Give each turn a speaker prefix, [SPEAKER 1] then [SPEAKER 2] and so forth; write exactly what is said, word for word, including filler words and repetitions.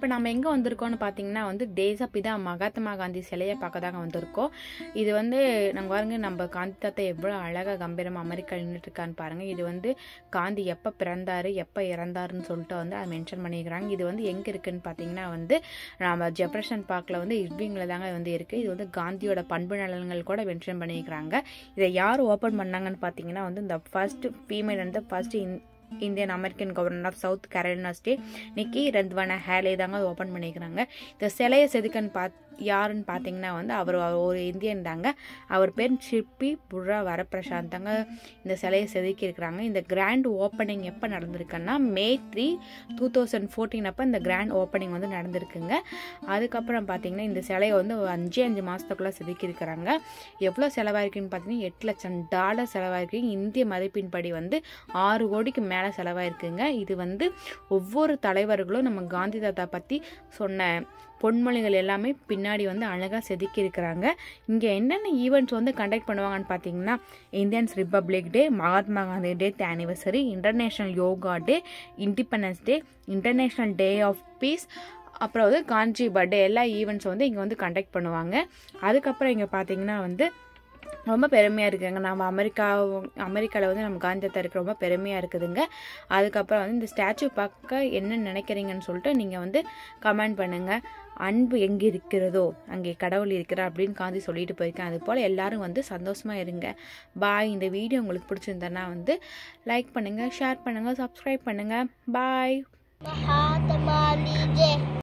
[SPEAKER 1] இப்போ நம்ம எங்கே வந்திருக்கோம்னு பார்த்தீங்கன்னா வந்து தேசப்பிதா மகாத்மா காந்தி சிலையை பார்க்க தாங்க வந்திருக்கோம். இது வந்து நாங்கள் பாருங்க நம்ம காந்தி தாத்தா எவ்வளோ அழகாக கம்பீரமாக அமெரிக்கா நின்றுட்டு இருக்கான்னு பாருங்கள். இது வந்து காந்தி எப்போ பிறந்தாரு எப்போ இறந்தாருன்னு சொல்லிட்டு வந்து அதை மென்ஷன் பண்ணிக்கிறாங்க. இது வந்து எங்கே இருக்குதுன்னு பார்த்தீங்கன்னா வந்து நம்ம ஜெஃபர்சன் பார்க்கில் வந்து இர்விங்கில் தாங்க வந்து இருக்குது. இது வந்து காந்தியோட பண்பு நலன்கள் கூட மென்ஷன் பண்ணிக்கிறாங்க. இதை யார் ஓப்பன் பண்ணாங்கன்னு பார்த்தீங்கன்னா வந்து இந்த ஃபர்ஸ்ட் ஃபீமேல் வந்து first Indian American governor of South Carolina state Nikki Randhawa Haley தாங்க ஓப்பன் பண்ணிக்கிறாங்க. இந்த சிலையை செதுக்கன்னு பாத் யாருன்னு பார்த்தீங்கன்னா வந்து அவர் ஒரு இந்தியன் தாங்க. அவர் பேர் ஷில்பி புர்ரா வரப்பிரசாந்த் தாங்க இந்த சிலையை செதுக்கி இருக்கிறாங்க. இந்த கிராண்ட் ஓப்பனிங் எப்போ நடந்திருக்குன்னா May three two thousand fourteen அப்போ இந்த கிராண்ட் ஓப்பனிங் வந்து நடந்திருக்குங்க. அதுக்கப்புறம் பார்த்தீங்கன்னா இந்த சிலையை வந்து அஞ்சு அஞ்சு மாதத்துக்குள்ளே செதுக்கி இருக்கிறாங்க. எவ்வளோ செலவாயிருக்குன்னு பார்த்தீங்கன்னா எட்டு லட்சம் டாலர் செலவாயிருக்கு. இந்திய மதிப்பின்படி வந்து ஆறு கோடிக்கு மேலே செலவாயிருக்குங்க. இது வந்து ஒவ்வொரு தலைவர்களும் நம்ம காந்தி தாத்தா பற்றி சொன்ன பொன்மொழிகள் எல்லாமே பின்னாடி வந்து அழகாக செதுக்கி இருக்கிறாங்க. இங்கே என்னென்ன ஈவெண்ட்ஸ் வந்து கண்டக்ட் பண்ணுவாங்கன்னு பார்த்தீங்கன்னா Indians Republic Day, Mahatma Gandhi death anniversary, International Yoga Day, Independence Day, International Day of Peace, அப்புறம் வந்து காஞ்சி பர்த்டே எல்லா ஈவெண்ட்ஸ் வந்து இங்கே வந்து கண்டக்ட் பண்ணுவாங்க. அதுக்கப்புறம் இங்கே பார்த்தீங்கன்னா வந்து ரொம்ப பெருமையாக இருக்குதுங்க. நம்ம அமெரிக்கா அமெரிக்காவில் வந்து நம்ம காந்தி தாத்தா இருக்க ரொம்ப பெருமையாக இருக்குதுங்க. அதுக்கப்புறம் வந்து இந்த ஸ்டாச்சு பார்க்க என்ன நினைக்கிறீங்கன்னு சொல்லிட்டு நீங்கள் வந்து கமெண்ட் பண்ணுங்கள். அன்பு எங்கே இருக்கிறதோ அங்கே கடவுள் இருக்கிறார் அப்படின்னு காந்தி சொல்லிட்டு போயிருக்கேன். அது போல் எல்லாரும் வந்து சந்தோஷமாக இருங்க. பாய். இந்த வீடியோ உங்களுக்கு பிடிச்சிருந்தேன்னா வந்து லைக் பண்ணுங்கள், ஷேர் பண்ணுங்கள், சப்ஸ்கிரைப் பண்ணுங்கள். பாய்.